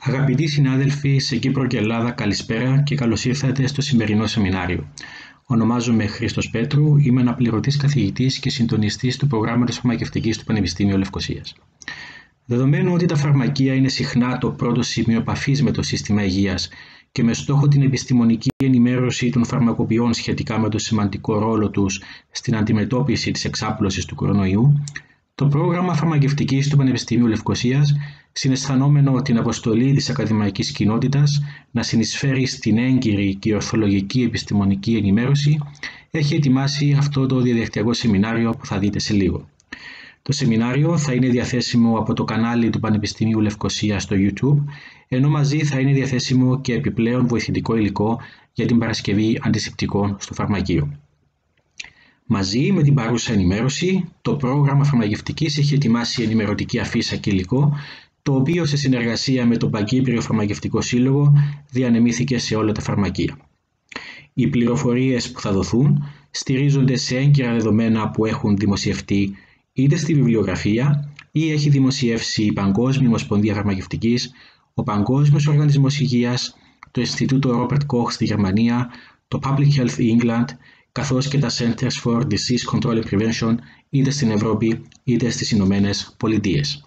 Αγαπητοί συνάδελφοι σε Κύπρο και Ελλάδα, καλησπέρα και καλώς ήρθατε στο σημερινό σεμινάριο. Ονομάζομαι Χρήστος Πέτρου, είμαι αναπληρωτής καθηγητής και συντονιστής του προγράμματος φαρμακευτικής του Πανεπιστήμιου Λευκωσίας. Δεδομένου ότι τα φαρμακεία είναι συχνά το πρώτο σημείο επαφής με το σύστημα υγείας και με στόχο την επιστημονική ενημέρωση των φαρμακοποιών σχετικά με το σημαντικό ρόλο τους στην αντιμετώπιση της εξάπλωσης του κορονοϊού, το πρόγραμμα φαρμακευτικής του Πανεπιστήμιου Λευκωσίας, συναισθανόμενο την αποστολή της ακαδημαϊκής κοινότητας να συνεισφέρει στην έγκυρη και ορθολογική επιστημονική ενημέρωση, έχει ετοιμάσει αυτό το διαδικτυακό σεμινάριο που θα δείτε σε λίγο. Το σεμινάριο θα είναι διαθέσιμο από το κανάλι του Πανεπιστημίου Λευκωσίας στο YouTube, ενώ μαζί θα είναι διαθέσιμο και επιπλέον βοηθητικό υλικό για την παρασκευή αντισηπτικών στο φαρμακείο. Μαζί με την παρούσα ενημέρωση, το πρόγραμμα φαρμακευτικής έχει ετοιμάσει ενημερωτική αφίσα και υλικό, το οποίο σε συνεργασία με τον Παγκύπριο Φαρμακευτικό Σύλλογο διανεμήθηκε σε όλα τα φαρμακεία. Οι πληροφορίες που θα δοθούν στηρίζονται σε έγκυρα δεδομένα που έχουν δημοσιευτεί είτε στη βιβλιογραφία ή έχει δημοσιεύσει η Παγκόσμια Ομοσπονδία Φαρμακευτικής, ο Παγκόσμιος Οργανισμός Υγείας, το Ινστιτούτο Robert Koch στη Γερμανία, το Public Health England, καθώς και τα Centers for Disease Control and Prevention είτε στην Ευρώπη είτε στις Ηνωμένες Πολιτείες.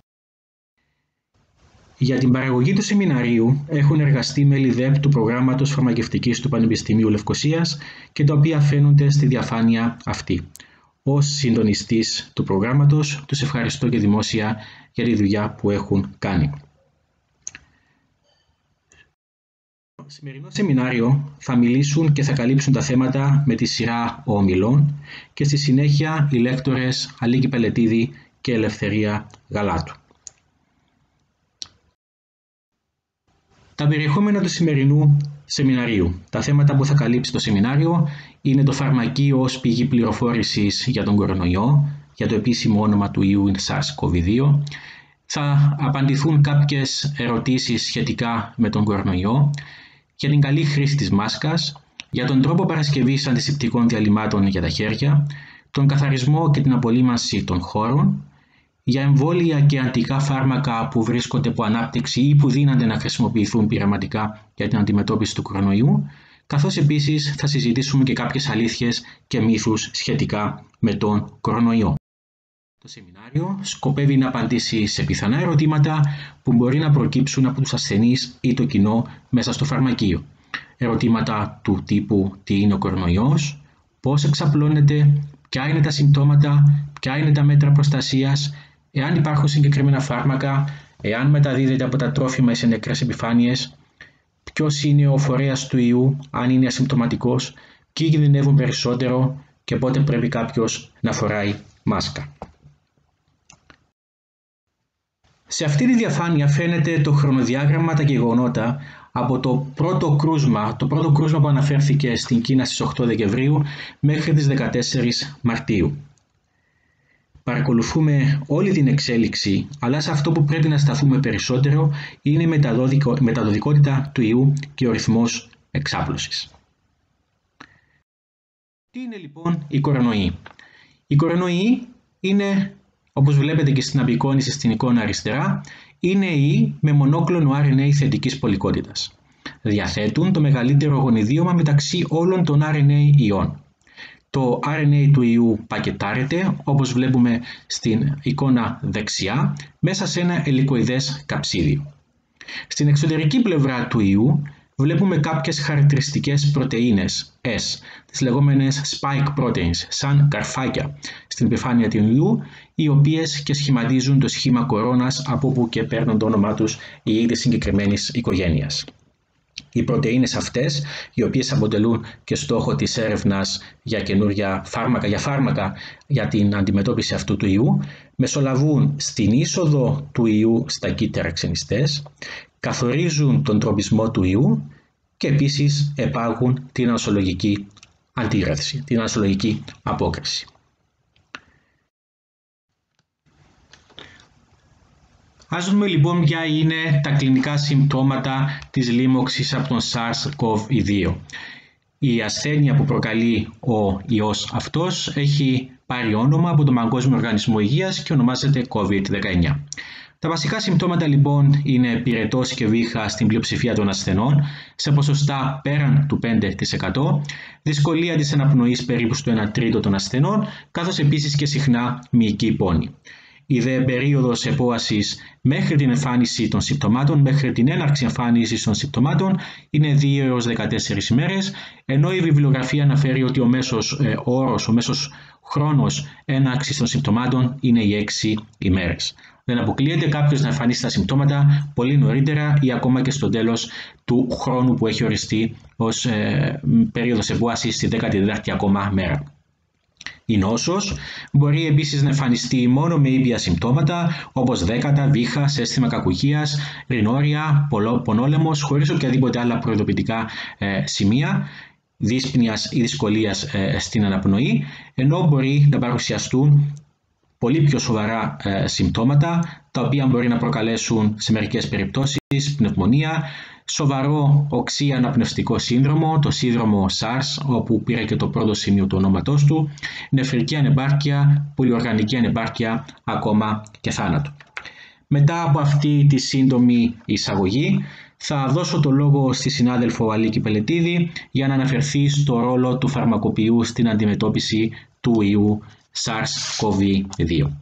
Για την παραγωγή του σεμιναρίου έχουν εργαστεί μέλη ΔΕΠ του προγράμματος φαρμακευτικής του Πανεπιστημίου Λευκωσίας και τα οποία φαίνονται στη διαφάνεια αυτή. Ως συντονιστής του προγράμματος, τους ευχαριστώ και δημόσια για τη δουλειά που έχουν κάνει. Στο σημερινό σεμινάριο θα μιλήσουν και θα καλύψουν τα θέματα με τη σειρά ομιλών και στη συνέχεια οι λέκτορες Αλίκη Πελετίδη και Ελευθερία Γαλάτου. Τα περιεχόμενα του σημερινού σεμιναρίου. Τα θέματα που θα καλύψει το σεμινάριο είναι το φαρμακείο ως πηγή πληροφόρησης για τον κορονοϊό, για το επίσημο όνομα του ιού SARS-CoV-2. Θα απαντηθούν κάποιες ερωτήσεις σχετικά με τον κορονοϊό, για την καλή χρήση της μάσκας, για τον τρόπο παρασκευής αντισηπτικών διαλυμάτων για τα χέρια, τον καθαρισμό και την απολύμανση των χώρων, για εμβόλια και αντικά φάρμακα που βρίσκονται από ανάπτυξη ή που δύνανται να χρησιμοποιηθούν πειραματικά για την αντιμετώπιση του κορονοϊού, καθώς επίσης θα συζητήσουμε και κάποιες αλήθειες και μύθους σχετικά με τον κορονοϊό. Το σεμινάριο σκοπεύει να απαντήσει σε πιθανά ερωτήματα που μπορεί να προκύψουν από τους ασθενείς ή το κοινό μέσα στο φαρμακείο. Ερωτήματα του τύπου τι είναι ο κορονοϊός, πώς εξαπλώνεται, ποια είναι τα συμπτώματα, ποια είναι τα μέτρα προστασίας, εάν υπάρχουν συγκεκριμένα φάρμακα, εάν μεταδίδεται από τα τρόφιμα ή σε νεκρές επιφάνειες, ποιος είναι ο φορέας του ιού, αν είναι ασυμπτωματικός, ποιοι κινδυνεύουν περισσότερο και πότε πρέπει κάποιος να φοράει μάσκα. Σε αυτή τη διαφάνεια φαίνεται το χρονοδιάγραμμα, τα γεγονότα από το πρώτο κρούσμα που αναφέρθηκε στην Κίνα στις 8 Δεκεμβρίου μέχρι τις 14 Μαρτίου. Παρακολουθούμε όλη την εξέλιξη, αλλά σε αυτό που πρέπει να σταθούμε περισσότερο είναι η μεταδοτικότητα του ιού και ο ρυθμός εξάπλωσης. Τι είναι λοιπόν οι κορονοϊοί? Οι κορονοϊοί είναι, όπως βλέπετε και στην απεικόνηση στην εικόνα αριστερά, είναι ιοί με μονόκλονο RNA θετικής πολικότητας. Διαθέτουν το μεγαλύτερο γονιδίωμα μεταξύ όλων των RNA ιών. Το RNA του ιού πακετάρεται, όπως βλέπουμε στην εικόνα δεξιά, μέσα σε ένα ελικοειδές καψίδιο. Στην εξωτερική πλευρά του ιού βλέπουμε κάποιες χαρακτηριστικές πρωτεΐνες S, τις λεγόμενες spike proteins, σαν καρφάκια στην επιφάνεια του ιού, οι οποίες και σχηματίζουν το σχήμα κορώνας, από όπου και παίρνουν το όνομά τους οι ιοί της συγκεκριμένης οικογένειας. Οι πρωτεΐνες αυτές, οι οποίες αποτελούν και στόχο της έρευνας για καινούργια φάρμακα για την αντιμετώπιση αυτού του ιού, μεσολαβούν στην είσοδο του ιού στα κύτταρα ξενιστές, καθορίζουν τον τροπισμό του ιού και επίσης επάγουν την ανοσολογική αντίδραση, την ανοσολογική απόκριση. Ας δούμε λοιπόν ποια είναι τα κλινικά συμπτώματα της λίμωξης από τον SARS-CoV-2. Η ασθένεια που προκαλεί ο ιός αυτός έχει πάρει όνομα από τον Παγκόσμιο Οργανισμό Υγείας και ονομάζεται COVID-19. Τα βασικά συμπτώματα λοιπόν είναι πυρετός και βήχα στην πλειοψηφία των ασθενών, σε ποσοστά πέραν του 5%, δυσκολία της αναπνοής περίπου στο 1 τρίτο των ασθενών, καθώς επίσης και συχνά μυϊκή πόνη. Η δε περίοδος επόασης μέχρι την εμφάνιση των συμπτωμάτων, μέχρι την έναρξη εμφάνισης των συμπτωμάτων είναι 2 έως 14 ημέρες, ενώ η βιβλιογραφία αναφέρει ότι ο μέσος όρος, ο μέσος χρόνος έναρξης των συμπτωμάτων είναι οι 6 ημέρες. Δεν αποκλείεται κάποιος να εμφανίσει τα συμπτώματα πολύ νωρίτερα ή ακόμα και στο τέλος του χρόνου που έχει οριστεί ως περίοδος επόασης στη 14η ακόμα μέρα. Η νόσος μπορεί επίσης να εμφανιστεί μόνο με ήπια συμπτώματα όπως δέκατα, βήχα, αίσθημα κακουχίας, ρινόρια, πονόλαιμος, χωρίς οποιαδήποτε άλλα προειδοποιητικά σημεία δύσπνοιας ή δυσκολίας στην αναπνοή, ενώ μπορεί να παρουσιαστούν πολύ πιο σοβαρά συμπτώματα, τα οποία μπορεί να προκαλέσουν σε μερικές περιπτώσεις πνευμονία, σοβαρό οξύ αναπνευστικό σύνδρομο, το σύνδρομο SARS, όπου πήρε και το πρώτο σημείο του ονόματός του, νεφρική ανεπάρκεια, πολυοργανική ανεπάρκεια, ακόμα και θάνατο. Μετά από αυτή τη σύντομη εισαγωγή, θα δώσω το λόγο στη συνάδελφο Αλίκη Πελετίδη για να αναφερθεί στο ρόλο του φαρμακοποιού στην αντιμετώπιση του ιού SARS-CoV-2.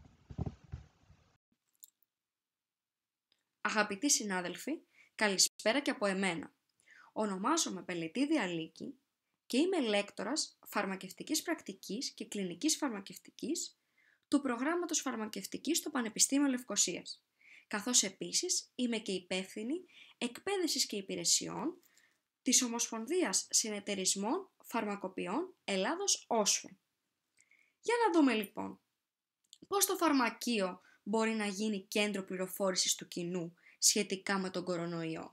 Αγαπητοί συνάδελφοι, καλησπέρα και από εμένα. Ονομάζομαι Πελετίδη Αλίκη και είμαι λέκτορας φαρμακευτικής πρακτικής και κλινικής φαρμακευτικής του προγράμματος φαρμακευτικής στο Πανεπιστήμιο Λευκωσίας, καθώς επίσης είμαι και υπεύθυνη εκπαίδευσης και υπηρεσιών της Ομοσπονδίας Συνεταιρισμών Φαρμακοποιών Ελλάδος ΟΣΦΕ. Για να δούμε λοιπόν πώς το φαρμακείο μπορεί να γίνει κέντρο πληροφόρησης του κοινού σχετικά με τον κορονοϊό.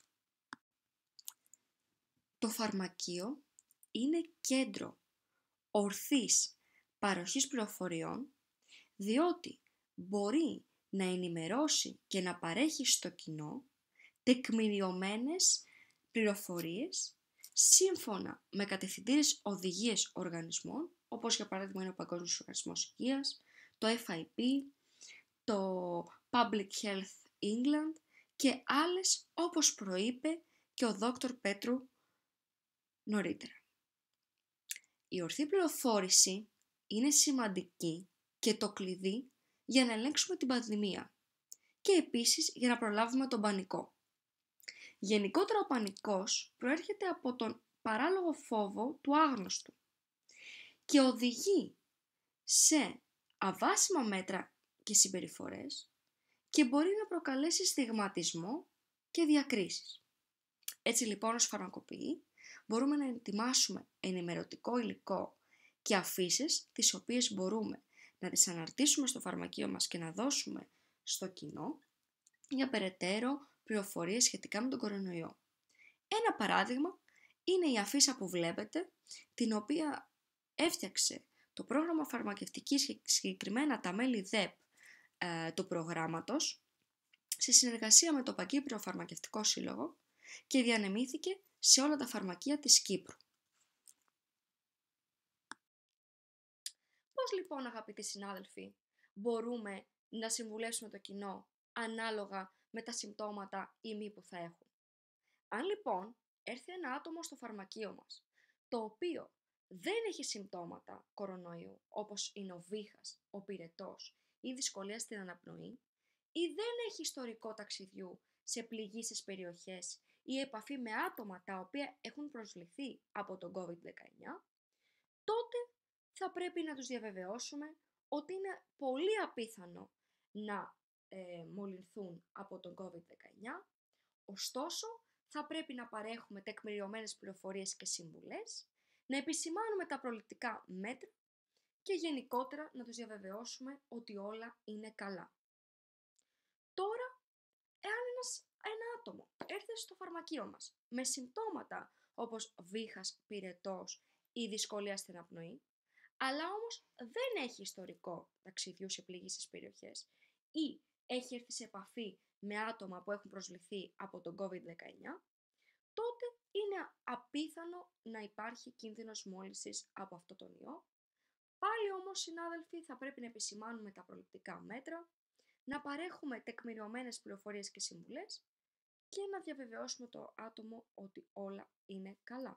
Το φαρμακείο είναι κέντρο ορθής παροχής πληροφοριών, διότι μπορεί να ενημερώσει και να παρέχει στο κοινό τεκμηριωμένες πληροφορίες σύμφωνα με κατευθυντήριες οδηγίες οργανισμών, όπως για παράδειγμα είναι ο Παγκόσμιος Οργανισμός Υγείας, το FIP, το Public Health England και άλλες, όπως προείπε και ο Δόκτωρ Πέτρου νωρίτερα. Η ορθή πληροφόρηση είναι σημαντική και το κλειδί για να ελέγξουμε την πανδημία και επίσης για να προλάβουμε τον πανικό. Γενικότερα ο πανικός προέρχεται από τον παράλογο φόβο του άγνωστου και οδηγεί σε αβάσιμα μέτρα και συμπεριφορές και μπορεί να προκαλέσει στιγματισμό και διακρίσεις. Έτσι λοιπόν ως φαρμακοποιοί μπορούμε να ετοιμάσουμε ενημερωτικό υλικό και αφήσεις τις οποίες μπορούμε να τις αναρτήσουμε στο φαρμακείο μας και να δώσουμε στο κοινό για περαιτέρω πληροφορίες σχετικά με τον κορονοϊό. Ένα παράδειγμα είναι η αφίσα που βλέπετε, την οποία έφτιαξε το πρόγραμμα φαρμακευτικής και συγκεκριμένα τα μέλη ΔΕΠ του προγράμματος σε συνεργασία με το Παγκύπριο Φαρμακευτικό Σύλλογο και διανεμήθηκε σε όλα τα φαρμακεία της Κύπρου. Πώς λοιπόν, αγαπητοί συνάδελφοι, μπορούμε να συμβουλεύσουμε το κοινό ανάλογα με τα συμπτώματα ή μη που θα έχουν? Αν λοιπόν έρθει ένα άτομο στο φαρμακείο μας, το οποίο δεν έχει συμπτώματα κορονοϊού, όπως είναι ο βήχας, ο πυρετός ή δυσκολία στην αναπνοή, ή δεν έχει ιστορικό ταξιδιού σε πληγείσες περιοχές ή επαφή με άτομα τα οποία έχουν προσβληθεί από τον COVID-19, τότε θα πρέπει να τους διαβεβαιώσουμε ότι είναι πολύ απίθανο να μολυνθούν από τον COVID-19, ωστόσο θα πρέπει να παρέχουμε τεκμηριωμένες πληροφορίες και συμβουλές, να επισημάνουμε τα προληπτικά μέτρα και γενικότερα να τους διαβεβαιώσουμε ότι όλα είναι καλά. Τώρα, εάν ένα άτομο έρθει στο φαρμακείο μας με συμπτώματα όπως βήχας, πυρετός ή δυσκολία στην αναπνοή, αλλά όμως δεν έχει ιστορικό ταξιδιού σε πληγείσες περιοχές ή έχει έρθει σε επαφή με άτομα που έχουν προσβληθεί από τον COVID-19, τότε είναι απίθανο να υπάρχει κίνδυνος μόλυνσης από αυτό τον ιό. Πάλι όμως, συνάδελφοι, θα πρέπει να επισημάνουμε τα προληπτικά μέτρα, να παρέχουμε τεκμηριωμένες πληροφορίες και συμβουλές και να διαβεβαιώσουμε το άτομο ότι όλα είναι καλά.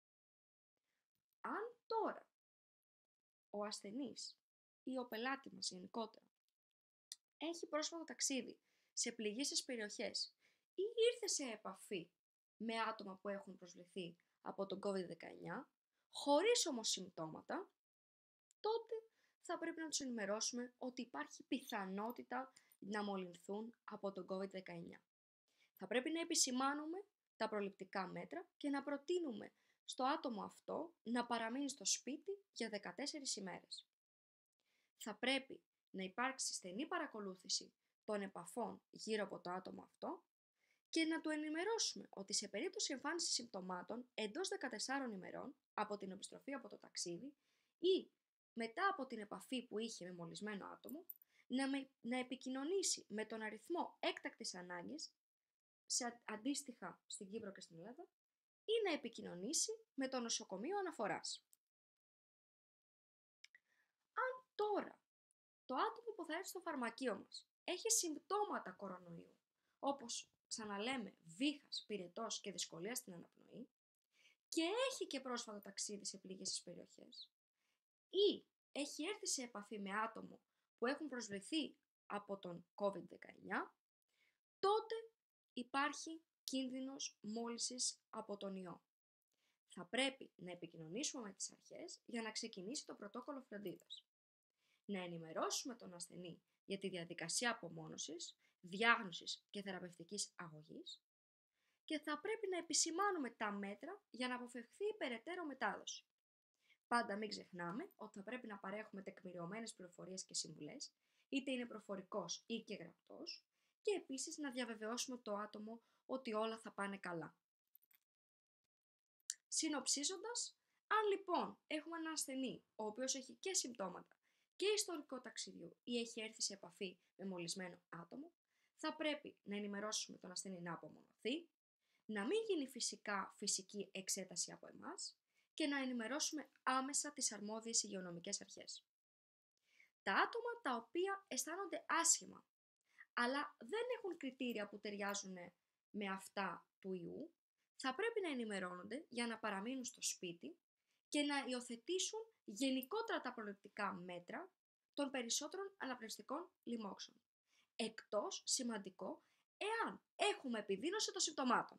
Αν τώρα ο ασθενής ή ο πελάτη μας γενικότερα έχει πρόσφατο ταξίδι σε πληγείσες περιοχές ή ήρθε σε επαφή με άτομα που έχουν προσβληθεί από τον COVID-19, χωρίς όμως συμπτώματα, τότε θα πρέπει να τους ενημερώσουμε ότι υπάρχει πιθανότητα να μολυνθούν από τον COVID-19. Θα πρέπει να επισημάνουμε τα προληπτικά μέτρα και να προτείνουμε στο άτομο αυτό να παραμείνει στο σπίτι για 14 ημέρες. Θα πρέπει να υπάρξει στενή παρακολούθηση των επαφών γύρω από το άτομο αυτό και να του ενημερώσουμε ότι σε περίπτωση εμφάνισης συμπτωμάτων εντός 14 ημερών από την επιστροφή από το ταξίδι ή μετά από την επαφή που είχε με μολυσμένο άτομο, να επικοινωνήσει με τον αριθμό έκτακτης ανάγκης, σε αντίστοιχα στην Κύπρο και στην Ελλάδα, ή να επικοινωνήσει με το νοσοκομείο αναφοράς. Αν τώρα το άτομο που θα έρθει στο φαρμακείο μας έχει συμπτώματα κορονοϊού, όπως ξαναλέμε βήχας, πυρετός και δυσκολία στην αναπνοή, και έχει και πρόσφατο ταξίδι σε πληγείσες περιοχές, ή έχει έρθει σε επαφή με άτομο που έχουν προσβληθεί από τον COVID-19, τότε υπάρχει κίνδυνος μόλυνσης από τον ιό. Θα πρέπει να επικοινωνήσουμε με τις αρχές για να ξεκινήσει το πρωτόκολλο φροντίδας. Να ενημερώσουμε τον ασθενή για τη διαδικασία απομόνωσης, διάγνωσης και θεραπευτικής αγωγής και θα πρέπει να επισημάνουμε τα μέτρα για να αποφευχθεί η περαιτέρω μετάδοση. Πάντα μην ξεχνάμε ότι θα πρέπει να παρέχουμε τεκμηριωμένες πληροφορίες και συμβουλές, είτε είναι προφορικός ή και γραπτός, και επίσης να διαβεβαιώσουμε το άτομο ότι όλα θα πάνε καλά. Συνοψίζοντας, αν λοιπόν έχουμε έναν ασθενή ο οποίος έχει και συμπτώματα και ιστορικό ταξιδιού ή έχει έρθει σε επαφή με μολυσμένο άτομο, θα πρέπει να ενημερώσουμε τον ασθενή να απομονωθεί, να μην γίνει φυσική εξέταση από εμάς και να ενημερώσουμε άμεσα τις αρμόδιες υγειονομικές αρχές. Τα άτομα τα οποία αισθάνονται άσχημα, αλλά δεν έχουν κριτήρια που ταιριάζουν με αυτά του ιού, θα πρέπει να ενημερώνονται για να παραμείνουν στο σπίτι και να υιοθετήσουν γενικότερα τα προληπτικά μέτρα των περισσότερων αναπνευστικών λοιμόξεων. Εκτός, σημαντικό, εάν έχουμε επιδείνωση των συμπτωμάτων.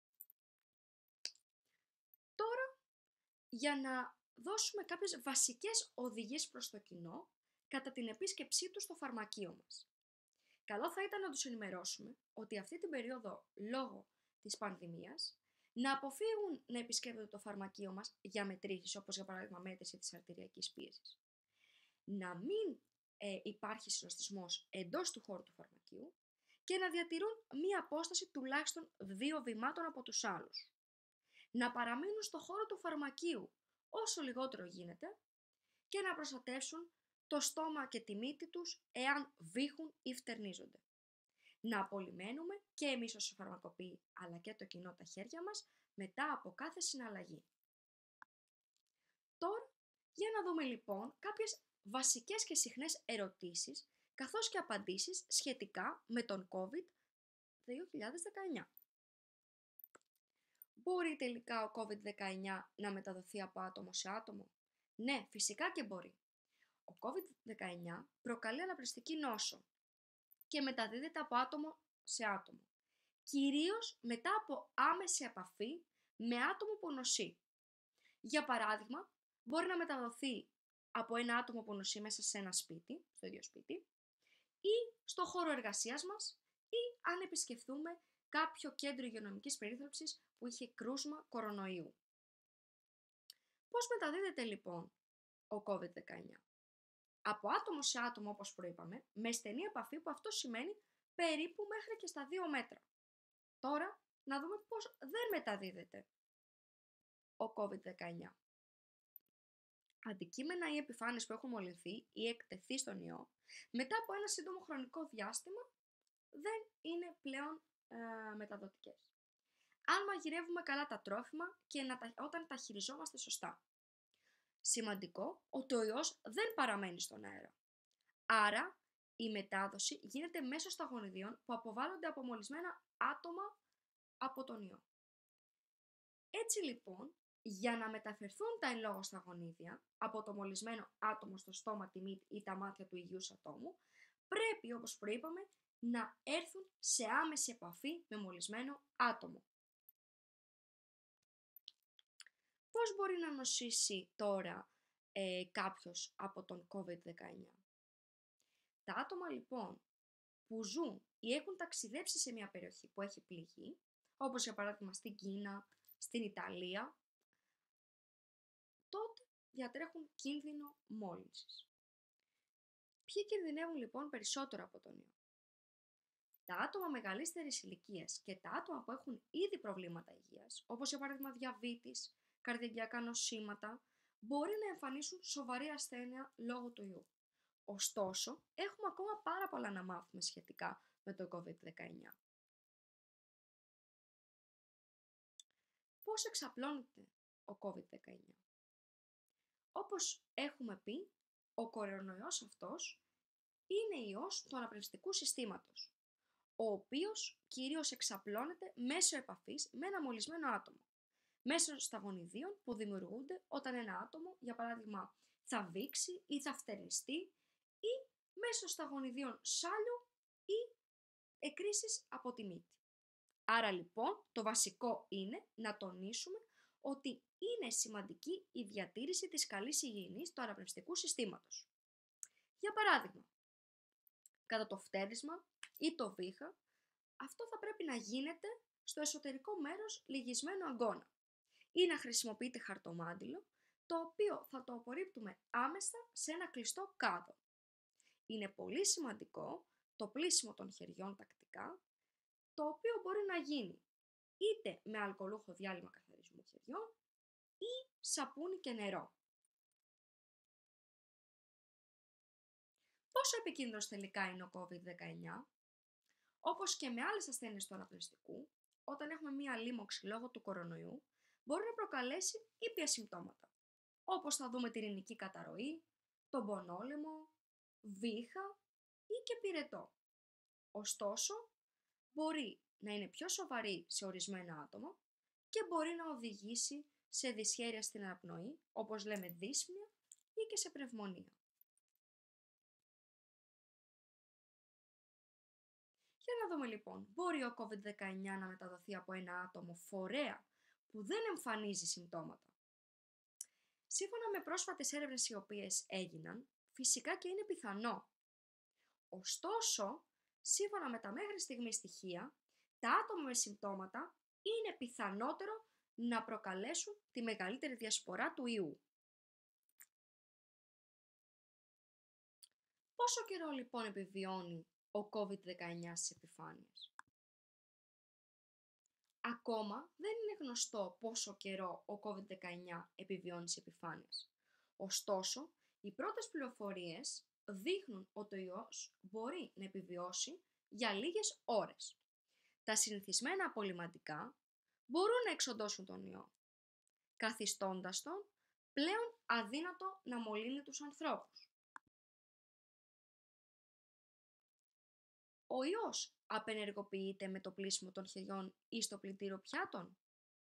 Τώρα, για να δώσουμε κάποιες βασικές οδηγίες προς το κοινό κατά την επίσκεψή του στο φαρμακείο μας. Καλό θα ήταν να τους ενημερώσουμε ότι αυτή την περίοδο, λόγω της πανδημίας, να αποφύγουν να επισκέπτονται το φαρμακείο μας για μετρήσεις, όπως για παράδειγμα μέτρηση της αρτηριακής πίεσης. Να μην υπάρχει συνοστισμός εντός του χώρου του φαρμακείου και να διατηρούν μία απόσταση τουλάχιστον 2 βημάτων από τους άλλους. Να παραμείνουν στο χώρο του φαρμακείου όσο λιγότερο γίνεται και να προστατεύσουν το στόμα και τη μύτη τους εάν βήχουν ή φτερνίζονται. Να απολυμένουμε και εμείς ως φαρμακοποιοί αλλά και το κοινό τα χέρια μας μετά από κάθε συναλλαγή. Τώρα, για να δούμε λοιπόν κάποιες βασικές και συχνές ερωτήσεις καθώς και απαντήσεις σχετικά με τον COVID-2019. Μπορεί τελικά ο COVID-19 να μεταδοθεί από άτομο σε άτομο? Ναι, φυσικά και μπορεί. Ο COVID-19 προκαλεί αναπνευστική νόσο και μεταδίδεται από άτομο σε άτομο, κυρίως μετά από άμεση επαφή με άτομο που νοσεί. Για παράδειγμα, μπορεί να μεταδοθεί από ένα άτομο που νοσεί μέσα σε ένα σπίτι, στο ίδιο σπίτι, ή στο χώρο εργασίας μας, ή αν επισκεφθούμε κάποιο κέντρο υγειονομικής περίθαλψης που είχε κρούσμα κορονοϊού. Πώς μεταδίδεται λοιπόν ο COVID-19? Από άτομο σε άτομο, όπως προείπαμε, με στενή επαφή, που αυτό σημαίνει περίπου μέχρι και στα 2 μέτρα. Τώρα, να δούμε πώς δεν μεταδίδεται ο COVID-19. Αντικείμενα ή επιφάνειες που έχουν μολυνθεί ή εκτεθεί στον ιό, μετά από ένα σύντομο χρονικό διάστημα, δεν είναι πλέον μεταδοτικές. Αν μαγειρεύουμε καλά τα τρόφιμα και όταν τα χειριζόμαστε σωστά. Σημαντικό ότι ο ιός δεν παραμένει στον αέρα. Άρα, η μετάδοση γίνεται μέσω σταγονιδίων που αποβάλλονται από μολυσμένα άτομα από τον ιό. Έτσι λοιπόν, για να μεταφερθούν τα εν λόγω σταγονίδια από το μολυσμένο άτομο στο στόμα, τη μύτη ή τα μάτια του υγιούς ατόμου, πρέπει, όπως προείπαμε, να έρθουν σε άμεση επαφή με μολυσμένο άτομο. Πώς μπορεί να νοσήσει τώρα κάποιος από τον COVID-19? Τα άτομα λοιπόν που ζουν ή έχουν ταξιδέψει σε μια περιοχή που έχει πληγεί, όπως για παράδειγμα στην Κίνα, στην Ιταλία, τότε διατρέχουν κίνδυνο μόλυνσης. Ποιοι κινδυνεύουν λοιπόν περισσότερο από τον ιό? Τα άτομα μεγαλύτερης ηλικίας και τα άτομα που έχουν ήδη προβλήματα υγείας, όπως για παράδειγμα διαβήτης, καρδιαγγειακά νοσήματα, μπορεί να εμφανίσουν σοβαρή ασθένεια λόγω του ιού. Ωστόσο, έχουμε ακόμα πάρα πολλά να μάθουμε σχετικά με το COVID-19. Πώς εξαπλώνεται ο COVID-19? Όπως έχουμε πει, ο κορονοϊός αυτός είναι ιός του αναπνευστικού συστήματος, ο οποίος κυρίως εξαπλώνεται μέσω επαφής με ένα μολυσμένο άτομο, μέσω σταγονιδίων που δημιουργούνται όταν ένα άτομο, για παράδειγμα, θα βήξει ή θα φτερνιστεί ή μέσω σταγονιδίων σάλιου ή εκκρίσεις από τη μύτη. Άρα λοιπόν το βασικό είναι να τονίσουμε ότι είναι σημαντική η διατήρηση της καλής υγιεινής του αναπνευστικού συστήματος. Για παράδειγμα, κατά το φτέρισμα ή το βήχα, αυτό θα πρέπει να γίνεται στο εσωτερικό μέρος λυγισμένου αγκώνα ή να χρησιμοποιείτε χαρτομάντιλο, το οποίο θα το απορρίπτουμε άμεσα σε ένα κλειστό κάδο. Είναι πολύ σημαντικό το πλύσιμο των χεριών τακτικά, το οποίο μπορεί να γίνει είτε με αλκοολούχο διάλειμμα καθαρισμού χεριών ή σαπούνι και νερό. Πόσο επικίνδυνος τελικά είναι ο COVID-19? Όπως και με άλλες ασθένειες του αναπνευστικού, όταν έχουμε μία λίμωξη λόγω του κορονοϊού, μπορεί να προκαλέσει ήπια συμπτώματα, όπως θα δούμε τη ρηνική καταρροή, τον πονόλαιμο, βήχα ή και πυρετό. Ωστόσο, μπορεί να είναι πιο σοβαρή σε ορισμένα άτομα και μπορεί να οδηγήσει σε δυσχέρεια στην αναπνοή, όπως λέμε δύσπνοια ή και σε πνευμονία. Για να δούμε λοιπόν, μπορεί ο COVID-19 να μεταδοθεί από ένα άτομο φορέα που δεν εμφανίζει συμπτώματα? Σύμφωνα με πρόσφατες έρευνες οι οποίες έγιναν, φυσικά και είναι πιθανό. Ωστόσο, σύμφωνα με τα μέχρι στιγμή στοιχεία, τα άτομα με συμπτώματα είναι πιθανότερο να προκαλέσουν τη μεγαλύτερη διασπορά του ιού. Πόσο καιρό λοιπόν επιβιώνει ο COVID-19 στις επιφάνειες? Ακόμα δεν είναι γνωστό πόσο καιρό ο COVID-19 επιβιώνει στις επιφάνειες. Ωστόσο, οι πρώτες πληροφορίες δείχνουν ότι ο ιός μπορεί να επιβιώσει για λίγες ώρες. Τα συνηθισμένα απολυμαντικά μπορούν να εξοντώσουν τον ιό, καθιστώντας τον πλέον αδύνατο να μολύνει τους ανθρώπους. Ο ιός απενεργοποιείται με το πλύσιμο των χεριών ή στο πλυντήριο πιάτων?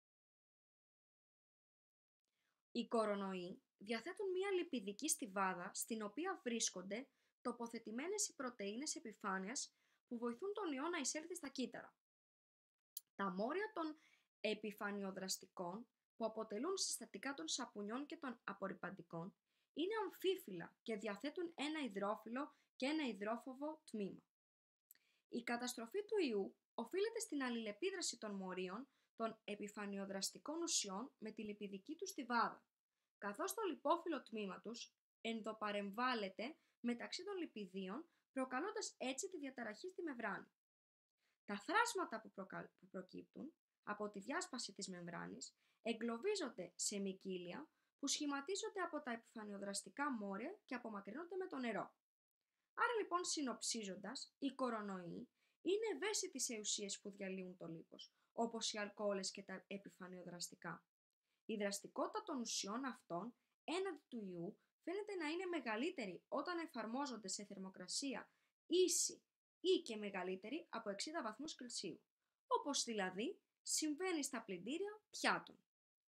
Οι κορονοϊοί διαθέτουν μία λιπιδική στιβάδα στην οποία βρίσκονται τοποθετημένες οι πρωτεΐνες επιφάνειας που βοηθούν τον ιό να εισέλθει στα κύτταρα. Τα μόρια των επιφανειοδραστικών που αποτελούν συστατικά των σαπουνιών και των απορρυπαντικών είναι αμφίφυλλα και διαθέτουν ένα υδρόφυλλο και ένα υδρόφοβο τμήμα. Η καταστροφή του ιού οφείλεται στην αλληλεπίδραση των μορίων των επιφανειοδραστικών ουσιών με τη λιπιδική του στιβάδα, καθώς το λιπόφυλλο τμήμα τους ενδοπαρεμβάλλεται μεταξύ των λιπιδίων, προκαλώντας έτσι τη διαταραχή στη μεμβράνη. Τα θράσματα που προκύπτουν από τη διάσπαση της μεμβράνης εγκλωβίζονται σε μικύλια που σχηματίζονται από τα επιφανειοδραστικά μόρια και απομακρύνονται με το νερό. Άρα λοιπόν, συνοψίζοντας, οι κορονοϊοί είναι ευαίσθητοι σε ουσίες που διαλύουν το λίπος, όπως οι αλκοόλες και τα επιφανειοδραστικά. Η δραστικότητα των ουσιών αυτών έναντι του ιού φαίνεται να είναι μεγαλύτερη όταν εφαρμόζονται σε θερμοκρασία ίση ή και μεγαλύτερη από 60 βαθμούς Κελσίου, όπως δηλαδή συμβαίνει στα πλυντήρια πιάτων.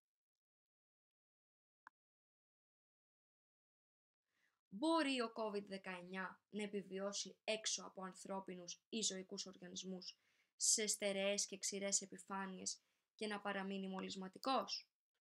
Μπορεί ο COVID-19 να επιβιώσει έξω από ανθρώπινους ή ζωικούς οργανισμούς σε στερεές και ξηρές επιφάνειες και να παραμείνει μολυσματικός?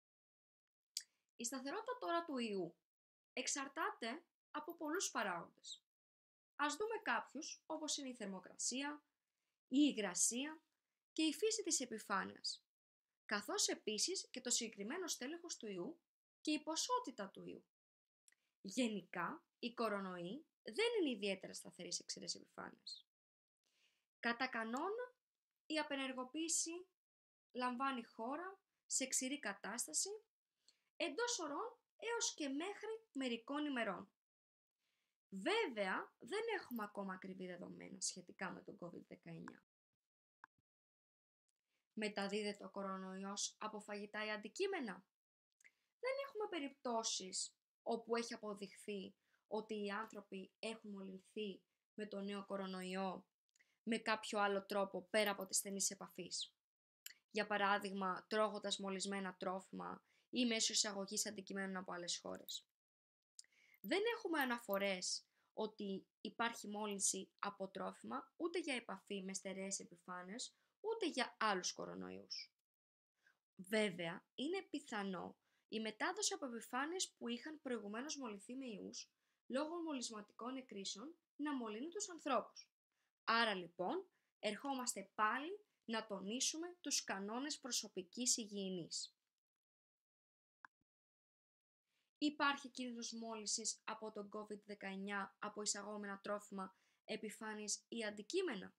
Η σταθερότητα τώρα του ιού εξαρτάται από πολλούς παράγοντες. Ας δούμε κάποιους, όπως είναι η θερμοκρασία, η υγρασία και η φύση της επιφάνειας, καθώς επίσης και το συγκεκριμένο στέλεχος του ιού και η ποσότητα του ιού. Γενικά, οι κορονοϊοί δεν είναι ιδιαίτερα σταθεροί σε ξηρές επιφάνειες. Κατά κανόνα, η απενεργοποίηση λαμβάνει χώρα σε ξηρή κατάσταση εντός ωρών έως και μέχρι μερικών ημερών. Βέβαια, δεν έχουμε ακόμα ακριβή δεδομένα σχετικά με τον COVID-19. Μεταδίδεται ο κορονοϊός από φαγητά ή αντικείμενα? Δεν έχουμε περιπτώσεις όπου έχει αποδειχθεί ότι οι άνθρωποι έχουν μολυνθεί με τον νέο κορονοϊό με κάποιο άλλο τρόπο πέρα από τη στενή επαφή. Για παράδειγμα, τρώγοντας μολυσμένα τρόφιμα ή μέσω εισαγωγής αντικειμένων από άλλες χώρες. Δεν έχουμε αναφορές ότι υπάρχει μόλυνση από τρόφιμα ούτε για επαφή με στερεές επιφάνειες, ούτε για άλλους κορονοϊούς. Βέβαια, είναι πιθανό η μετάδοση από επιφάνειες που είχαν προηγουμένως μολυνθεί με ιούς, λόγω μολυσματικών εκρήσεων, να μολύνει τους ανθρώπους. Άρα λοιπόν, ερχόμαστε πάλι να τονίσουμε τους κανόνες προσωπικής υγιεινής. Υπάρχει κίνδυνος μόλυνσης από τον COVID-19 από εισαγόμενα τρόφιμα, επιφάνειες ή αντικείμενα?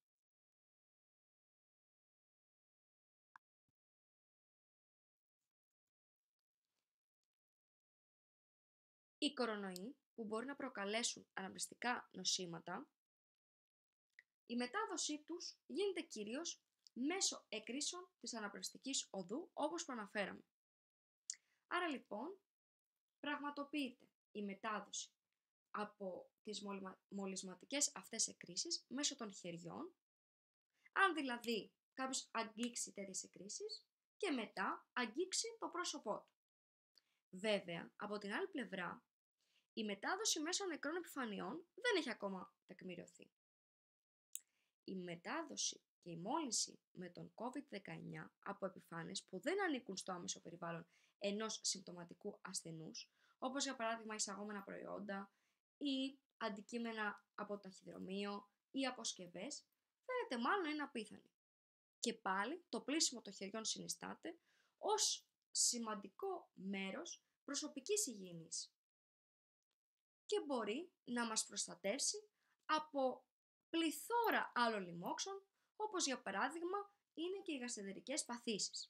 Οι κορονοϊοί που μπορεί να προκαλέσουν αναπνευστικά νοσήματα, η μετάδοσή τους γίνεται κυρίως μέσω εκρήσεων της αναπνευστικής οδού, όπως προαναφέραμε. Άρα λοιπόν, πραγματοποιείται η μετάδοση από τις μολυσματικές αυτές εκρήσεις μέσω των χεριών, αν δηλαδή κάποιος αγγίξει τέτοιες εκρήσεις και μετά αγγίξει το πρόσωπό του. Βέβαια, από την άλλη πλευρά, η μετάδοση μέσω νεκρών επιφανειών δεν έχει ακόμα τεκμηριωθεί. Η μετάδοση και η μόλυνση με τον COVID-19 από επιφάνειες που δεν ανήκουν στο άμεσο περιβάλλον ενός συμπτωματικού ασθενούς, όπως για παράδειγμα εισαγόμενα προϊόντα ή αντικείμενα από το ταχυδρομείο ή αποσκευές, φαίνεται μάλλον είναι απίθανη. Και πάλι το πλύσιμο των χεριών συνιστάται ως σημαντικό μέρος προσωπικής υγιεινής και μπορεί να μας προστατεύσει από πληθώρα άλλων λοιμόξεων, όπως για παράδειγμα είναι και οι γαστρεντερικές παθήσεις.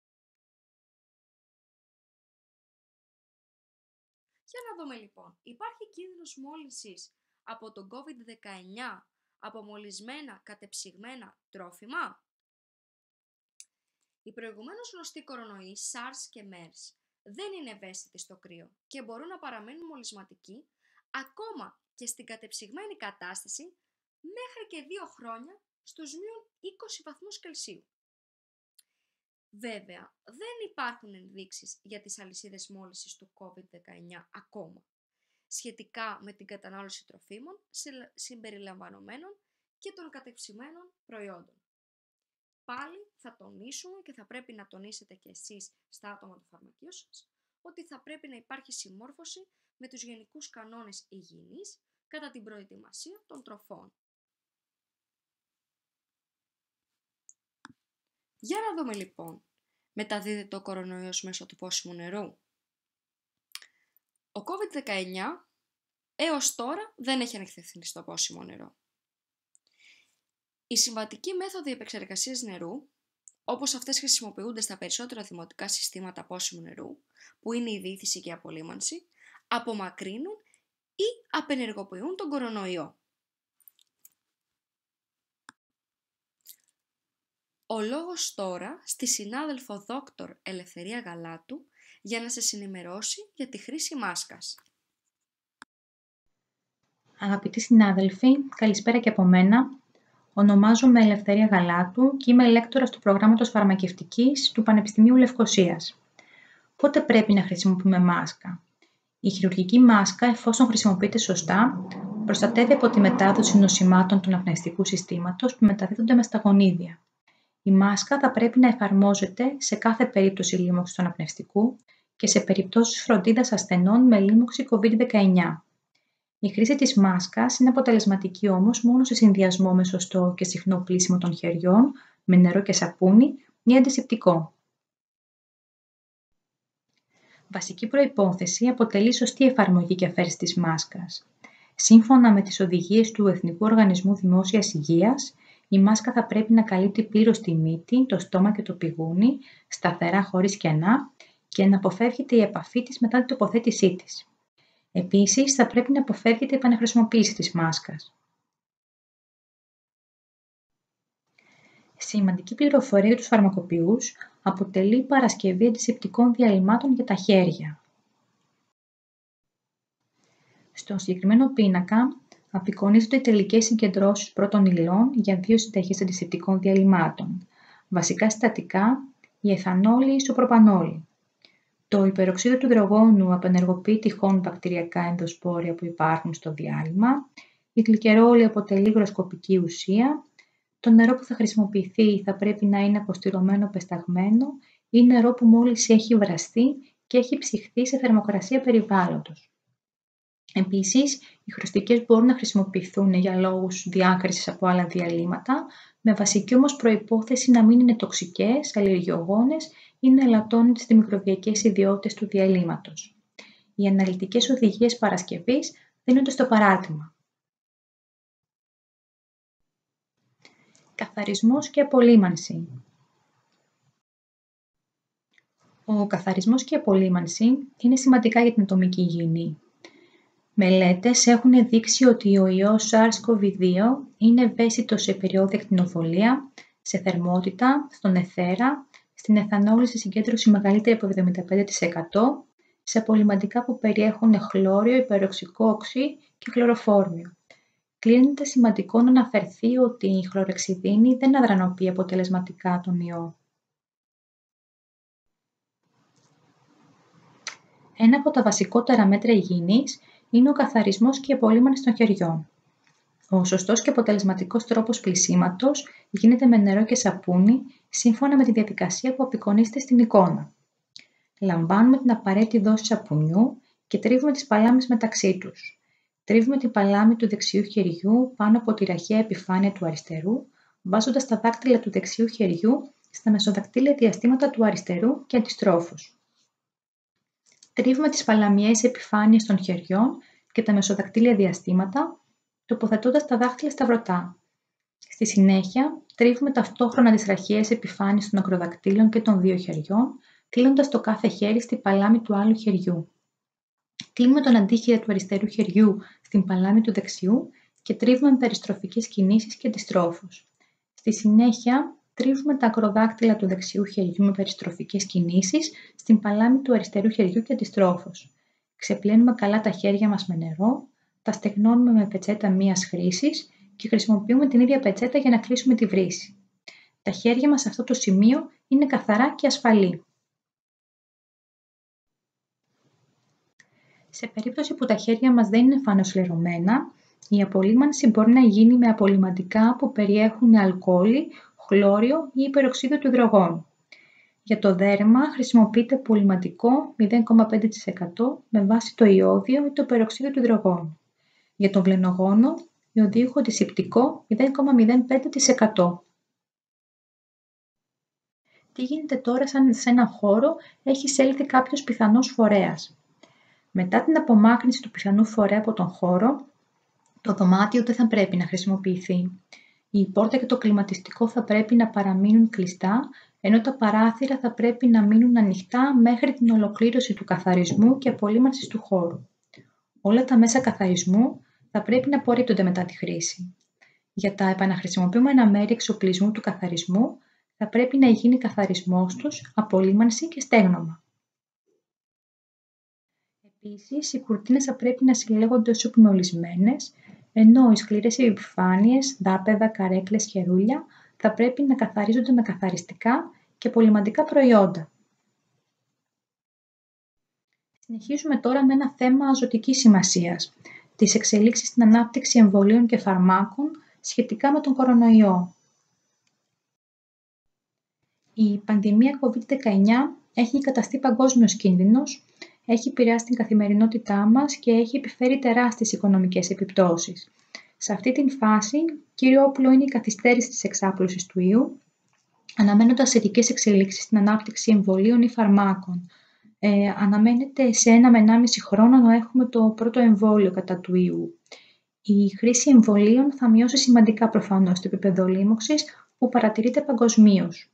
Για να δούμε λοιπόν, υπάρχει κίνδυνος μόλυνσης από τον COVID-19 από μολυσμένα κατεψυγμένα τρόφιμα? Οι προηγουμένως γνωστοί κορονοϊοί SARS και MERS δεν είναι ευαίσθητοι στο κρύο και μπορούν να παραμένουν μολυσματικοί ακόμα και στην κατεψυγμένη κατάσταση μέχρι και 2 χρόνια στους μείον 20 βαθμούς Κελσίου. Βέβαια, δεν υπάρχουν ενδείξεις για τις αλυσίδες μόλυνσης του COVID-19 ακόμα, σχετικά με την κατανάλωση τροφίμων συμπεριλαμβανομένων και των κατεψυγμένων προϊόντων. Πάλι θα τονίσουμε και θα πρέπει να τονίσετε και εσείς στα άτομα του φαρμακείου σας ότι θα πρέπει να υπάρχει συμμόρφωση με τους γενικούς κανόνες υγιεινής κατά την προετοιμασία των τροφών. Για να δούμε λοιπόν, μεταδίδεται ο κορονοϊός μέσω του πόσιμου νερού? Ο COVID-19 έως τώρα δεν έχει ανοιχτευθεί στο πόσιμο νερό. Η συμβατική μέθοδοι επεξεργασίας νερού, όπως αυτές χρησιμοποιούνται στα περισσότερα δημοτικά συστήματα πόσιμου νερού, που είναι η διήθηση και η απολύμανση, απομακρύνουν ή απενεργοποιούν τον κορονοϊό. Ο λόγος τώρα στη συνάδελφο Δόκτωρ Ελευθερία Γαλάτου για να σας ενημερώσει για τη χρήση μάσκας. Αγαπητοί συνάδελφοι, καλησπέρα και από μένα. Ονομάζομαι Ελευθερία Γαλάτου και είμαι λέκτορας του προγράμματος φαρμακευτικής του Πανεπιστημίου Λευκωσίας. Πότε πρέπει να χρησιμοποιούμε μάσκα? Η χειρουργική μάσκα, εφόσον χρησιμοποιείται σωστά, προστατεύει από τη μετάδοση νοσημάτων του αναπνευστικού συστήματος που μεταδίδονται με σταγονίδια. Η μάσκα θα πρέπει να εφαρμόζεται σε κάθε περίπτωση λίμωξης του αναπνευστικού και σε περιπτώσεις φροντίδας ασθενών με λίμωξη COVID-19. Η χρήση της μάσκας είναι αποτελεσματική όμως μόνο σε συνδυασμό με σωστό και συχνό πλύσιμο των χεριών, με νερό και σαπούνι ή αντισηπτικό. Βασική προϋπόθεση αποτελεί σωστή εφαρμογή και αφαίρεση της μάσκας. Σύμφωνα με τις οδηγίες του Εθνικού Οργανισμού Δημόσιας Υγείας, η μάσκα θα πρέπει να καλύπτει πλήρως τη μύτη, το στόμα και το πηγούνι, σταθερά χωρίς κενά και να αποφεύγεται η επαφή της μετά την τοποθέτησή της. Επίσης, θα πρέπει να αποφεύγεται η επαναχρησιμοποίηση της μάσκας. Σημαντική πληροφορία για τους φαρμακοποιούς αποτελεί η παρασκευή αντισηπτικών διαλυμάτων για τα χέρια. Στο συγκεκριμένο πίνακα απεικονίζονται οι τελικές συγκεντρώσεις πρώτων υλών για δύο συνταγές αντισηπτικών διαλυμάτων. Βασικά συστατικά, η εθανόλη ή ισοπροπανόλη. Το υπεροξείδιο του υδρογόνου απενεργοποιεί τυχόν βακτηριακά ενδοσπόρια που υπάρχουν στο διάλυμα. Η γλυκερόλη αποτελεί υγροσκοπική ουσία. Το νερό που θα χρησιμοποιηθεί θα πρέπει να είναι αποστηρωμένο πεσταγμένο ή νερό που μόλις έχει βραστεί και έχει ψυχθεί σε θερμοκρασία περιβάλλοντος. Επίσης, οι χρωστικές μπορούν να χρησιμοποιηθούν για λόγους διάκρισης από άλλα διαλύματα, με βασική όμως προϋπόθεση να μην είναι τοξικές, αλλεργιογόνες ή να ελαττώνουν τις μικροβιακές ιδιότητες του διαλύματος. Οι αναλυτικές οδηγίες παρασκευής δίνονται στο παράρτημα. Καθαρισμός και απολύμανση. Ο καθαρισμός και η απολύμανση είναι σημαντικά για την ατομική υγιεινή. Μελέτες έχουν δείξει ότι ο ιός SARS-CoV-2 είναι ευαίσθητος σε περιόδια ακτινοβολία, σε θερμότητα, στον αιθέρα, στην εθανόλη σε συγκέντρωση μεγαλύτερη από 75%, σε απολυμαντικά που περιέχουν χλώριο, υπεροξικό οξύ και χλωροφόρμιο. Κλείνεται σημαντικό να αναφερθεί ότι η χλωρεξιδίνη δεν αδρανοποιεί αποτελεσματικά τον ιό. Ένα από τα βασικότερα μέτρα υγιεινής είναι ο καθαρισμός και η απολύμανση των χεριών. Ο σωστός και αποτελεσματικός τρόπος πλυσίματος γίνεται με νερό και σαπούνι, σύμφωνα με τη διαδικασία που απεικονίζεται στην εικόνα. Λαμβάνουμε την απαραίτητη δόση σαπουνιού και τρίβουμε τις παλάμες μεταξύ τους. Τρίβουμε την παλάμη του δεξιού χεριού πάνω από τη ραχαία επιφάνεια του αριστερού, βάζοντας τα δάκτυλα του δεξιού χεριού στα μεσοδακτύλια διαστήματα του αριστερού και αντιστρόφως. Τρίβουμε τις παλαμιαίες επιφάνειες των χεριών και τα μεσοδακτύλια διαστήματα, τοποθετώντας τα δάχτυλα σταυρωτά. Στη συνέχεια, τρίβουμε ταυτόχρονα τις ραχαίες επιφάνειες των ακροδακτύλων και των δύο χεριών, κλείνοντας το κάθε χέρι στην παλάμη του άλλου χεριού. Κλείνουμε τον αντίχειρα του αριστερού χεριού στην παλάμη του δεξιού και τρίβουμε με περιστροφικές κινήσεις και αντιστρόφως. Στη συνέχεια, τρίβουμε τα ακροδάκτυλα του δεξιού χεριού με περιστροφικές κινήσεις στην παλάμη του αριστερού χεριού και αντιστρόφως. Ξεπλένουμε καλά τα χέρια μας με νερό, τα στεγνώνουμε με πετσέτα μίας χρήσης και χρησιμοποιούμε την ίδια πετσέτα για να κλείσουμε τη βρύση. Τα χέρια μας σε αυτό το σημείο είναι καθαρά και ασφαλή. Σε περίπτωση που τα χέρια μας δεν είναι εμφανώς λερωμένα, η απολύμανση μπορεί να γίνει με απολυμαντικά που περιέχουν αλκοόλι, χλώριο ή υπεροξείδιο του υδρογόνου. Για το δέρμα χρησιμοποιείται απολυμαντικό 0,5% με βάση το ιώδιο ή το υπεροξείδιο του υδρογόνου. Για τον βλενογόνο, ιωδίουχο αντισηπτικό 0,05%. Τι γίνεται τώρα σαν σε έναν χώρο έχει εισέλθει κάποιος πιθανός φορέας? Μετά την απομάκρυνση του πιθανού φορέα από τον χώρο, το δωμάτιο δεν θα πρέπει να χρησιμοποιηθεί. Η πόρτα και το κλιματιστικό θα πρέπει να παραμείνουν κλειστά, ενώ τα παράθυρα θα πρέπει να μείνουν ανοιχτά μέχρι την ολοκλήρωση του καθαρισμού και απολύμανσης του χώρου. Όλα τα μέσα καθαρισμού θα πρέπει να απορρίπτονται μετά τη χρήση. Για τα επαναχρησιμοποιούμενα μέρη εξοπλισμού του καθαρισμού θα πρέπει να γίνει καθαρισμός τους, απολύμανση και στέγνομα. Επίσης, οι κουρτίνες θα πρέπει να συλλέγονται όσο επιμολυσμένες, ενώ οι σκληρές επιφάνειες, δάπεδα, καρέκλες και ρούλια θα πρέπει να καθαρίζονται με καθαριστικά και πολυμαντικά προϊόντα. Συνεχίζουμε τώρα με ένα θέμα ζωτικής σημασίας, τις εξελίξεις στην ανάπτυξη εμβολίων και φαρμάκων σχετικά με τον κορονοϊό. Η πανδημία COVID-19 έχει καταστεί παγκόσμιος κίνδυνος, έχει επηρεάσει την καθημερινότητά μας και έχει επιφέρει τεράστιες οικονομικές επιπτώσεις. Σε αυτή την φάση, κύριο όπλο είναι η καθυστέρηση της εξάπλωσης του ιού, αναμένοντας θετικές εξελίξεις στην ανάπτυξη εμβολίων ή φαρμάκων. Αναμένεται σε 1 με 1,5 χρόνο να έχουμε το πρώτο εμβόλιο κατά του ιού. Η χρήση εμβολίων θα μειώσει σημαντικά προφανώς το επίπεδο λίμωξης που παρατηρείται παγκοσμίως.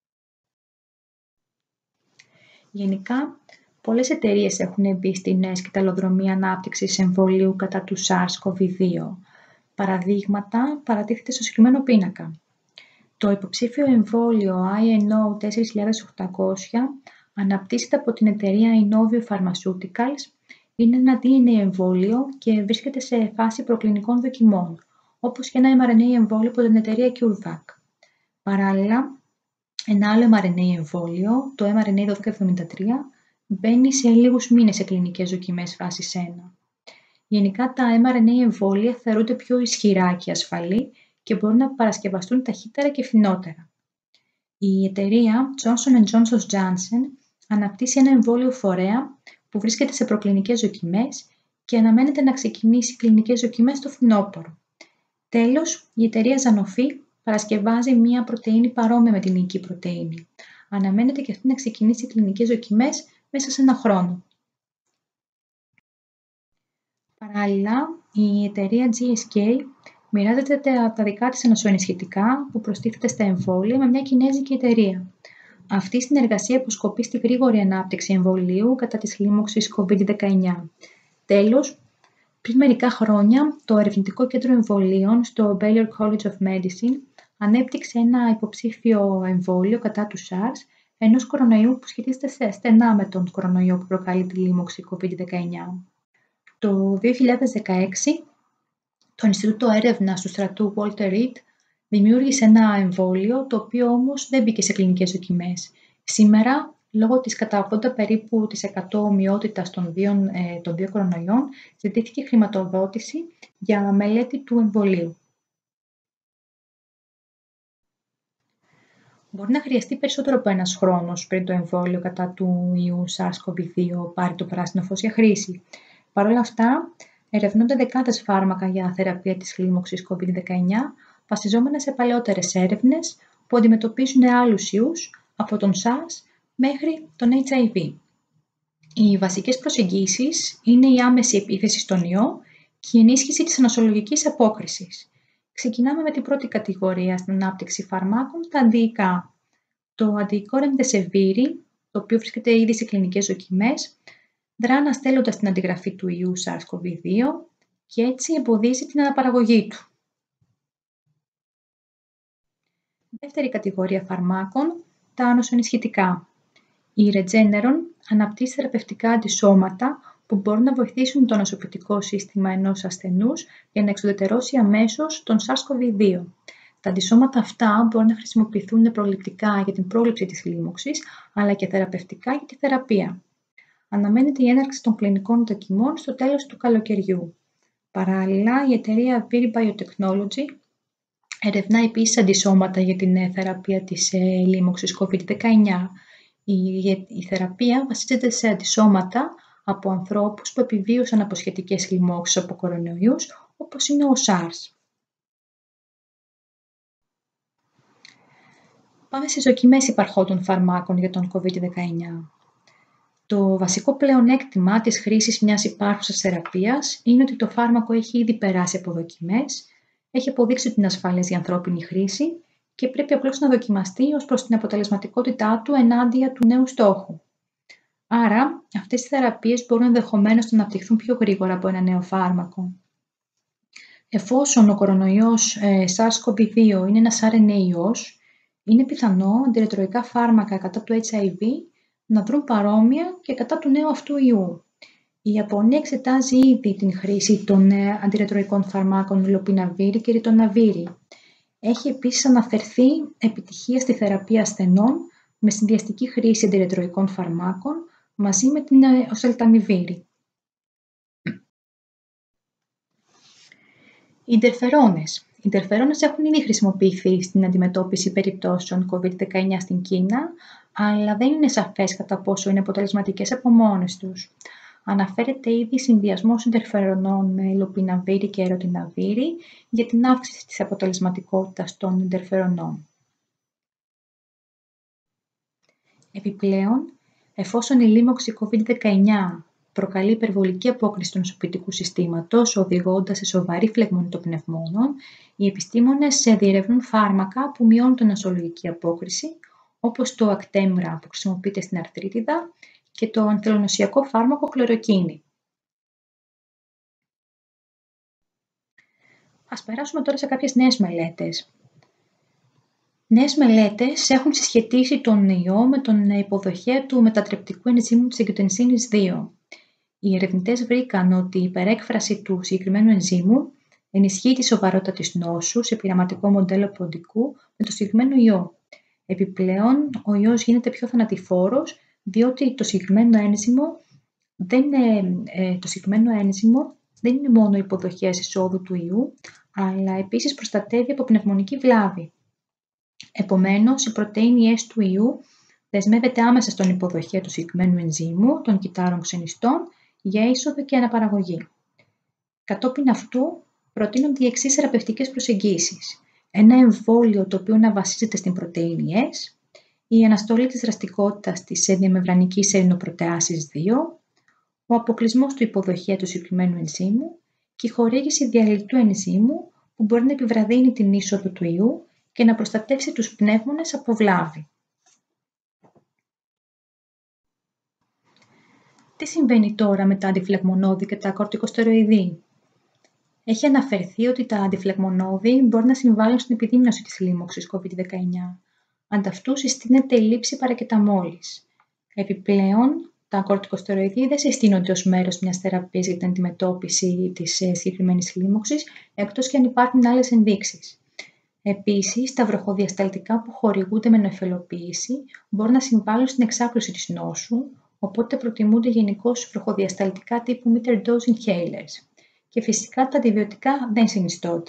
Γενικά, πολλές εταιρείες έχουν μπει στην σκυταλοδρομία ανάπτυξης εμβολίου κατά του SARS-CoV-2. Παραδείγματα παρατίθεται στο συγκεκριμένο πίνακα. Το υποψήφιο εμβόλιο INO 4800 αναπτύσσεται από την εταιρεία Inovio Pharmaceuticals, είναι ένα DNA εμβόλιο και βρίσκεται σε φάση προκλινικών δοκιμών, όπως και ένα mRNA εμβόλιο από την εταιρεία CureVac. Παράλληλα, ένα άλλο mRNA εμβόλιο, το mRNA 1273, μπαίνει σε λίγους μήνες σε κλινικές δοκιμές φάσης 1. Γενικά, τα mRNA εμβόλια θεωρούνται πιο ισχυρά και ασφαλή και μπορούν να παρασκευαστούν ταχύτερα και φθηνότερα. Η εταιρεία Johnson & Johnson αναπτύσσει ένα εμβόλιο φορέα που βρίσκεται σε προκλινικές δοκιμές και αναμένεται να ξεκινήσει κλινικές δοκιμές το φθινόπωρο. Τέλος, η εταιρεία Sanofi παρασκευάζει μια πρωτεΐνη παρόμοια με την οική πρωτεΐνη. Αναμένεται και αυτή να ξεκινήσει κλινικές δοκιμές μέσα σε 1 χρόνο. Παράλληλα, η εταιρεία GSK μοιράζεται τα δικά της νοσοενισχυτικά που προστίθεται στα εμβόλια με μια κινέζικη εταιρεία. Αυτή η συνεργασία αποσκοπεί στη γρήγορη ανάπτυξη εμβολίου κατά της λίμωξης COVID-19. Τέλος, πριν μερικά χρόνια, το Ερευνητικό Κέντρο Εμβολίων στο Baylor College of Medicine ανέπτυξε ένα υποψήφιο εμβόλιο κατά του SARS, ενός κορονοϊού που σχετίζεται στενά με τον κορονοϊό που προκαλεί τη λίμωξη COVID-19. Το 2016, το Ινστιτούτο Έρευνας του στρατού Walter Reed δημιούργησε ένα εμβόλιο, το οποίο όμως δεν μπήκε σε κλινικές δοκιμές. Σήμερα, λόγω της κατά 80 περίπου της 100 ομοιότητας των δύο κορονοϊών, ζητήθηκε χρηματοδότηση για μελέτη του εμβολίου. Μπορεί να χρειαστεί περισσότερο από 1 χρόνος πριν το εμβόλιο κατά του ιού SARS-CoV-2 πάρει το πράσινο φως για χρήση. Παρ' όλα αυτά, ερευνούνται δεκάδες φάρμακα για θεραπεία της λίμωξης COVID-19, βασιζόμενα σε παλαιότερες έρευνες που αντιμετωπίζουν άλλους ιούς, από τον SARS μέχρι τον HIV. Οι βασικές προσεγγίσεις είναι η άμεση επίθεση στον ιό και η ενίσχυση της νοσολογικής απόκρισης. Ξεκινάμε με την πρώτη κατηγορία στην ανάπτυξη φαρμάκων, τα αντιϊκά. Το αντιϊκό Remdesivir, το οποίο βρίσκεται ήδη σε κλινικές δοκιμές, δρά αναστέλλοντας την αντιγραφή του ιού SARS-CoV-2 και έτσι εμποδίζει την αναπαραγωγή του. Δεύτερη κατηγορία φαρμάκων, τα νοσοενισχυτικά. Η Regeneron αναπτύσσει θεραπευτικά αντισώματα που μπορούν να βοηθήσουν το νοσοποιητικό σύστημα ενός ασθενούς για να εξουδετερώσει αμέσως τον SARS-CoV-2. Τα αντισώματα αυτά μπορούν να χρησιμοποιηθούν προληπτικά για την πρόληψη της λίμωξης, αλλά και θεραπευτικά για τη θεραπεία. Αναμένεται η έναρξη των κλινικών δοκιμών στο τέλος του καλοκαιριού. Παράλληλα, η εταιρεία Vir Biotechnology ερευνά επίσης αντισώματα για την θεραπεία της λίμωξης COVID-19. Η θεραπεία βασίζεται σε αντισώματα από ανθρώπους που επιβίωσαν από σχετικές λοιμώξεις από κορονοϊούς, όπως είναι ο SARS. Πάμε στις δοκιμές υπαρχόντων φαρμάκων για τον COVID-19. Το βασικό πλεονέκτημα της χρήσης μιας υπάρχουσας θεραπείας είναι ότι το φάρμακο έχει ήδη περάσει από δοκιμές, έχει αποδείξει την ασφάλεια για ανθρώπινη χρήση και πρέπει απλώς να δοκιμαστεί ως προς την αποτελεσματικότητά του ενάντια του νέου στόχου. Άρα, αυτές οι θεραπείες μπορούν ενδεχομένως να αναπτυχθούν πιο γρήγορα από ένα νέο φάρμακο. Εφόσον ο κορονοϊός SARS-CoV-2 είναι ένας RNA ιός, είναι πιθανό αντιρετροϊκά φάρμακα κατά του HIV να δρουν παρόμοια και κατά του νέου αυτού ιού. Η Ιαπωνία εξετάζει ήδη την χρήση των αντιρετροϊκών φαρμάκων Λοπιναβίρη και Ριτοναβίρη. Έχει επίσης αναφερθεί επιτυχία στη θεραπεία ασθενών με συνδυαστική χρήση αντιρετροϊκών φαρμάκων μαζί με την οσελταμιβίρη. Οι ιντερφερόνες. Οι ιντερφερόνες έχουν ήδη χρησιμοποιηθεί στην αντιμετώπιση περιπτώσεων COVID-19 στην Κίνα, αλλά δεν είναι σαφές κατά πόσο είναι αποτελεσματικές από μόνες τους. Αναφέρεται ήδη συνδυασμός ιντερφερονών με λοπιναβίρη και ριτοναβίρη για την αύξηση της αποτελεσματικότητας των ιντερφερονών. Επιπλέον, εφόσον η λίμωξη COVID-19 προκαλεί υπερβολική απόκριση του νοσοποιητικού συστήματος, οδηγώντας σε σοβαρή φλεγμονή των πνευμόνων, οι επιστήμονες διερευνούν φάρμακα που μειώνουν την νοσολογική απόκριση, όπως το Actemra που χρησιμοποιείται στην αρθρίτιδα και το ανθελονοσιακό φάρμακο χλωροκίνη. Ας περάσουμε τώρα σε κάποιες νέες μελέτες. Νέες μελέτες έχουν συσχετίσει τον ιό με τον υποδοχέα του μετατρεπτικού ενζήμου της αγκιοτενσίνης 2. Οι ερευνητές βρήκαν ότι η υπερέκφραση του συγκεκριμένου ενζήμου ενισχύει τη σοβαρότητα της νόσου σε πειραματικό μοντέλο ποντικού με το συγκεκριμένο ιό. Επιπλέον, ο ιός γίνεται πιο θανατηφόρος, διότι το συγκεκριμένο ένζυμο δεν είναι μόνο υποδοχέας εισόδου του ιού, αλλά επίσης προστατεύει από πνευμονική βλάβη. Επομένως, η πρωτεΐνη S του ιού δεσμεύεται άμεσα στον υποδοχέα του συγκεκριμένου ενζήμου, των κυτάρων ξενιστών, για είσοδο και αναπαραγωγή. Κατόπιν αυτού, προτείνονται οι εξής θεραπευτικές προσεγγίσεις. Ένα εμβόλιο το οποίο να βασίζεται στην πρωτεΐνη S, η αναστολή της δραστικότητας της διαμεμβρανικής ερεινοπρωτεάσης 2, ο αποκλεισμός του υποδοχέα του συγκεκριμένου ενζήμου και η χορήγηση διαλυτού ενζήμου που μπορεί να επιβραδύνει την είσοδο του ιού και να προστατεύσει τους πνεύμονες από βλάβη. Τι συμβαίνει τώρα με τα αντιφλεγμονώδη και τα κορτικοστεροειδή? Έχει αναφερθεί ότι τα αντιφλεγμονώδη μπορεί να συμβάλλουν στην επιδείνωση της λίμωξης COVID-19. Ανταυτού συστήνεται η λήψη παρακεταμόλης. Επιπλέον, τα κορτικοστεροειδή δεν συστήνονται ως μέρος μιας θεραπείας για την αντιμετώπιση της συγκεκριμένης λίμωξης, εκτός και αν υπάρχουν άλλες ενδείξεις. Επίσης, τα βροχοδιασταλτικά που χορηγούνται με νεφελοποίηση μπορούν να συμβάλλουν στην εξάπλωση της νόσου, οπότε προτιμούνται γενικώς βροχοδιασταλτικά τύπου meter dose inhalers. Και φυσικά τα αντιβιωτικά δεν συνιστώνται.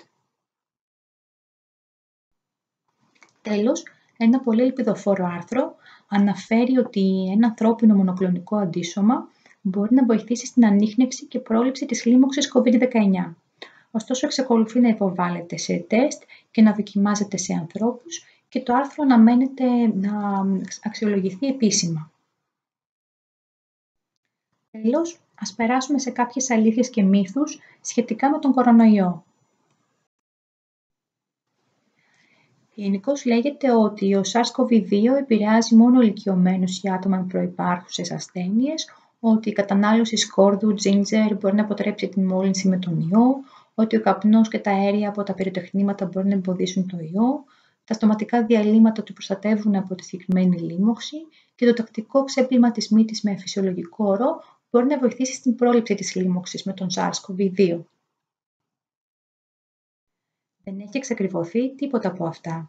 Τέλος, ένα πολύ ελπιδοφόρο άρθρο αναφέρει ότι ένα ανθρώπινο μονοκλονικό αντίσωμα μπορεί να βοηθήσει στην ανίχνευση και πρόληψη της λίμωξης COVID-19. Ωστόσο, εξακολουθεί να υποβάλλεται σε τεστ και να δοκιμάζεται σε ανθρώπους και το άρθρο αναμένεται να αξιολογηθεί επίσημα. Τέλος, ας περάσουμε σε κάποιες αλήθειες και μύθους σχετικά με τον κορονοϊό. Γενικώς λέγεται ότι ο SARS-CoV-2 επηρεάζει μόνο ηλικιωμένους ή άτομα με προϋπάρχουσες ασθένειες, ότι η κατανάλωση σκόρδου, ginger μπορεί να αποτρέψει την μόλυνση με τον ιό, ότι ο καπνός και τα αέρια από τα πυροτεχνήματα μπορεί να εμποδίσουν το ιό, τα στοματικά διαλύματα του προστατεύουν από τη συγκεκριμένη λίμωξη και το τακτικό ξέπλυμα της μύτης με φυσιολογικό όρο μπορεί να βοηθήσει στην πρόληψη της λίμωξης με τον SARS-CoV-2. Δεν έχει εξακριβωθεί τίποτα από αυτά.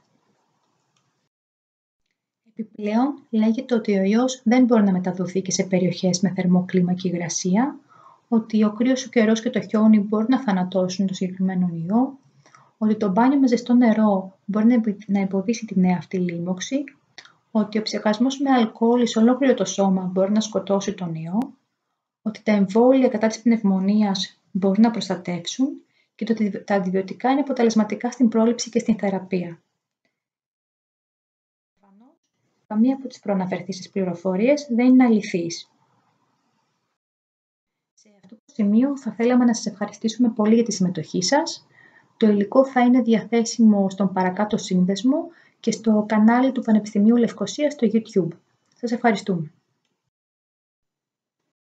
Επιπλέον, λέγεται ότι ο ιός δεν μπορεί να μεταδοθεί και σε περιοχές με θερμό κλίμα και υγρασία, ότι ο κρύος ο καιρός και το χιόνι μπορούν να θανατώσουν το συγκεκριμένο ιό, ότι το μπάνιο με ζεστό νερό μπορεί να εμποδίσει τη νέα αυτή λίμωξη, ότι ο ψεκασμός με αλκοόλ σε ολόκληρο το σώμα μπορεί να σκοτώσει τον ιό, ότι τα εμβόλια κατά της πνευμονίας μπορούν να προστατεύσουν και ότι τα αντιβιωτικά είναι αποτελεσματικά στην πρόληψη και στην θεραπεία. Προφανώς, καμία από τις προαναφερθήσεις πληροφορίες δεν είναι αληθής. Σε αυτό το σημείο θα θέλαμε να σας ευχαριστήσουμε πολύ για τη συμμετοχή σας. Το υλικό θα είναι διαθέσιμο στον παρακάτω σύνδεσμο και στο κανάλι του Πανεπιστημίου Λευκωσίας στο YouTube. Σας ευχαριστούμε.